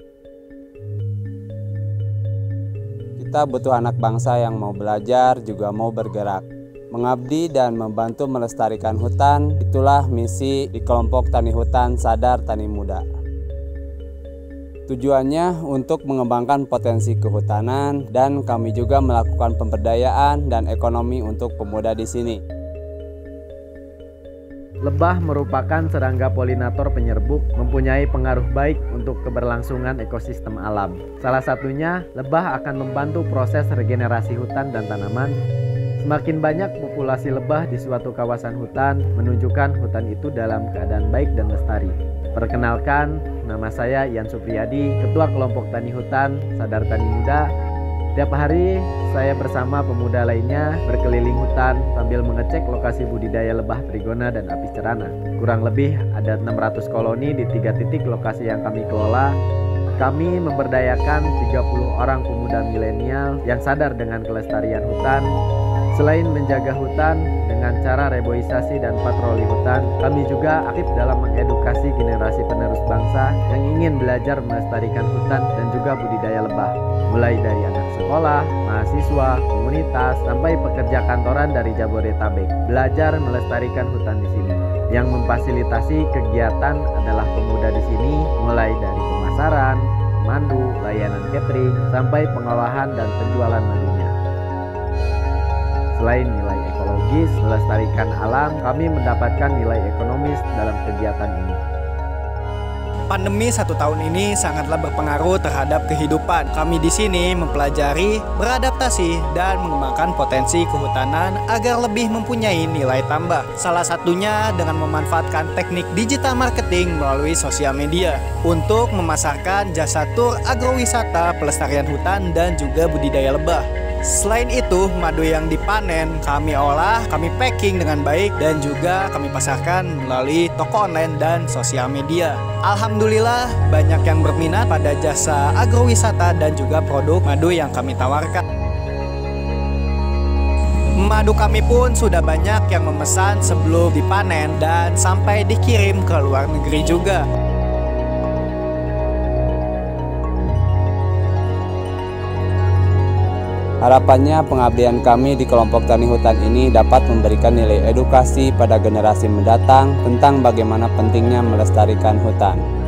Kita butuh anak bangsa yang mau belajar, juga mau bergerak. Mengabdi dan membantu melestarikan hutan, itulah misi di kelompok Tani Hutan Sadar Tani Muda. Tujuannya untuk mengembangkan potensi kehutanan dan kami juga melakukan pemberdayaan dan ekonomi untuk pemuda di sini. Lebah merupakan serangga polinator penyerbuk, mempunyai pengaruh baik untuk keberlangsungan ekosistem alam. Salah satunya, lebah akan membantu proses regenerasi hutan dan tanaman. Semakin banyak populasi lebah di suatu kawasan hutan, menunjukkan hutan itu dalam keadaan baik dan lestari. Perkenalkan, nama saya Ian Supriyadi, Ketua Kelompok Tani Hutan Sadar Tani Muda. Tiap hari saya bersama pemuda lainnya berkeliling hutan sambil mengecek lokasi budidaya lebah trigona dan apis cerana. Kurang lebih ada 600 koloni di 3 titik lokasi yang kami kelola. Kami memberdayakan 30 orang pemuda milenial yang sadar dengan kelestarian hutan. Selain menjaga hutan dengan cara reboisasi dan patroli hutan, kami juga aktif dalam mengedukasi generasi penerus bangsa yang ingin belajar melestarikan hutan dan juga budidaya lebah. Mulai dari anak sekolah, mahasiswa, komunitas, sampai pekerja kantoran dari Jabodetabek. Belajar melestarikan hutan di sini. Yang memfasilitasi kegiatan adalah pemuda di sini, mulai dari pemasaran, pemandu, layanan catering, sampai pengolahan dan penjualan madunya. Selain nilai ekologis, melestarikan alam, kami mendapatkan nilai ekonomis dalam kegiatan ini. Pandemi 1 tahun ini sangatlah berpengaruh terhadap kehidupan. Kami di sini mempelajari, beradaptasi, dan mengembangkan potensi kehutanan agar lebih mempunyai nilai tambah. Salah satunya dengan memanfaatkan teknik digital marketing melalui sosial media untuk memasarkan jasa tur agrowisata, pelestarian hutan, dan juga budidaya lebah. Selain itu, madu yang dipanen kami olah, kami packing dengan baik, dan juga kami pasarkan melalui toko online dan sosial media. Alhamdulillah, banyak yang berminat pada jasa agrowisata dan juga produk madu yang kami tawarkan. Madu kami pun sudah banyak yang memesan sebelum dipanen dan sampai dikirim ke luar negeri juga. Harapannya pengabdian kami di kelompok Tani Hutan ini dapat memberikan nilai edukasi pada generasi mendatang tentang bagaimana pentingnya melestarikan hutan.